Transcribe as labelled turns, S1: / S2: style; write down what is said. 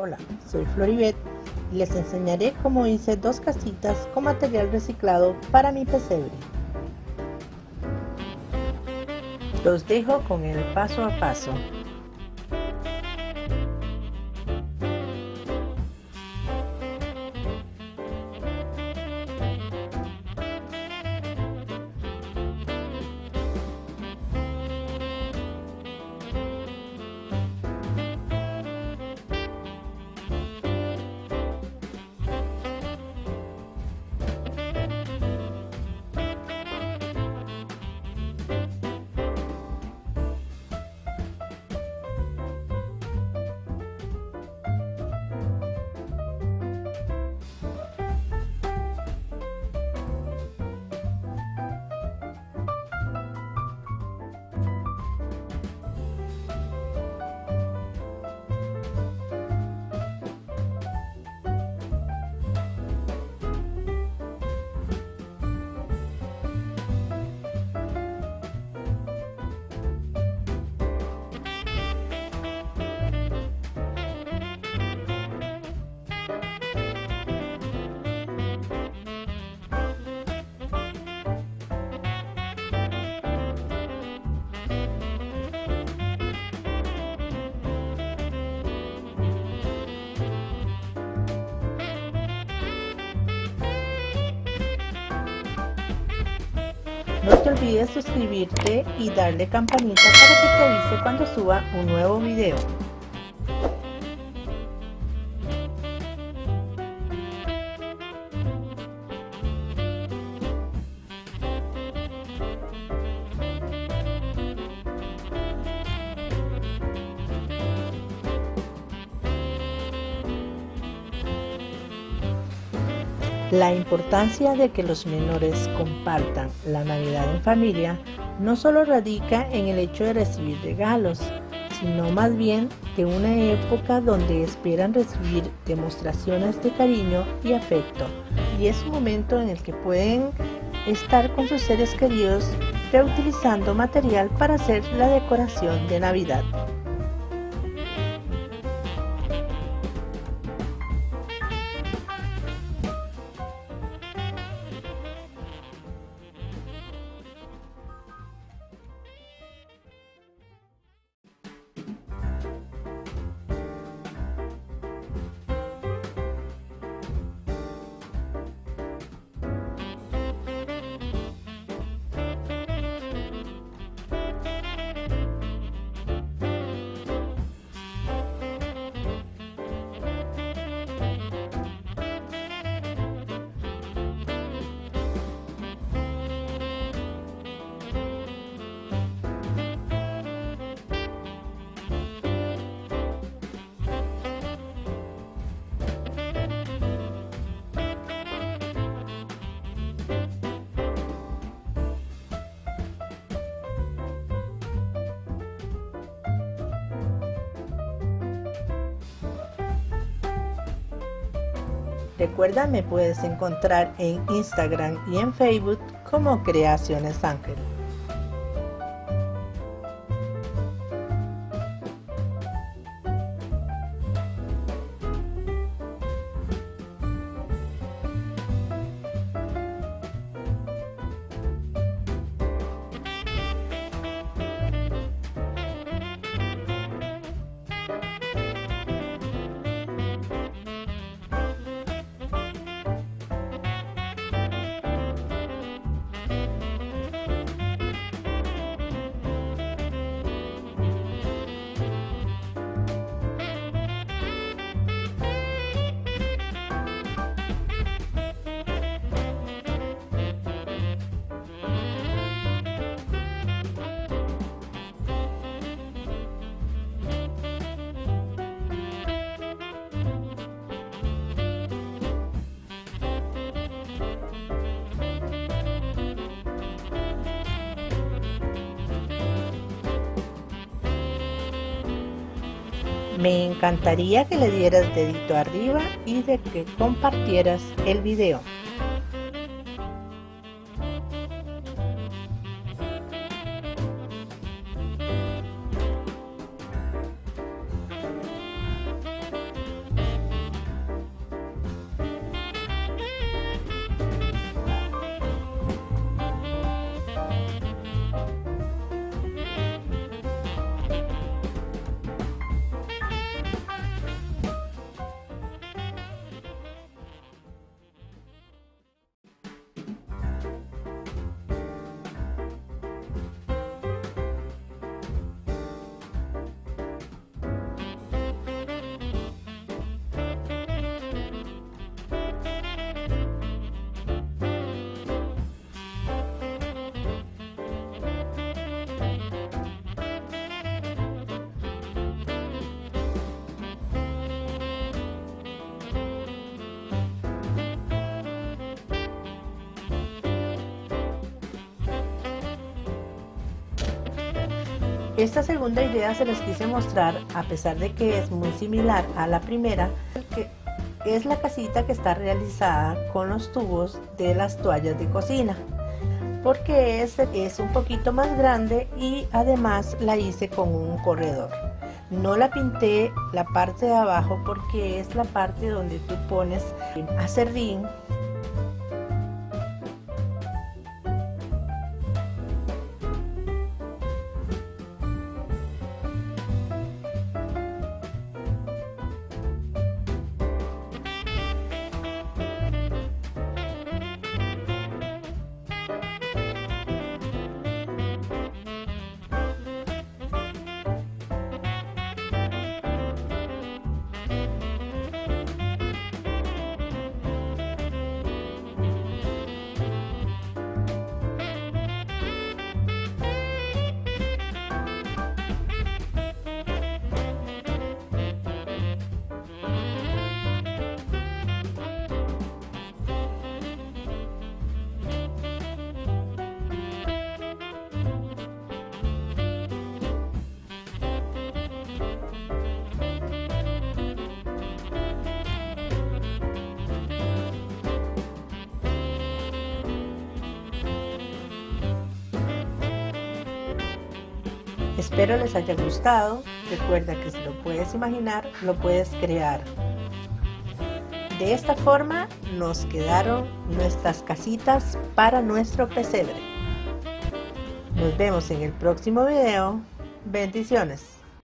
S1: Hola, soy Floribet y les enseñaré cómo hice 2 casitas con material reciclado para mi pesebre. Los dejo con el paso a paso. No te olvides suscribirte y darle campanita para que te avise cuando suba un nuevo video. La importancia de que los menores compartan la Navidad en familia no solo radica en el hecho de recibir regalos, sino más bien de una época donde esperan recibir demostraciones de cariño y afecto, y es un momento en el que pueden estar con sus seres queridos reutilizando material para hacer la decoración de Navidad. Recuerda, me puedes encontrar en Instagram y en Facebook como Creaciones Ángel. Me encantaría que le dieras dedito arriba y de que compartieras el video. Esta segunda idea se les quise mostrar, a pesar de que es muy similar a la primera, que es la casita que está realizada con los tubos de las toallas de cocina, porque es un poquito más grande y además la hice con un corredor. No la pinté la parte de abajo porque es la parte donde tú pones aserrín. Espero les haya gustado. Recuerda que si lo puedes imaginar, lo puedes crear. De esta forma nos quedaron nuestras casitas para nuestro pesebre. Nos vemos en el próximo video. Bendiciones.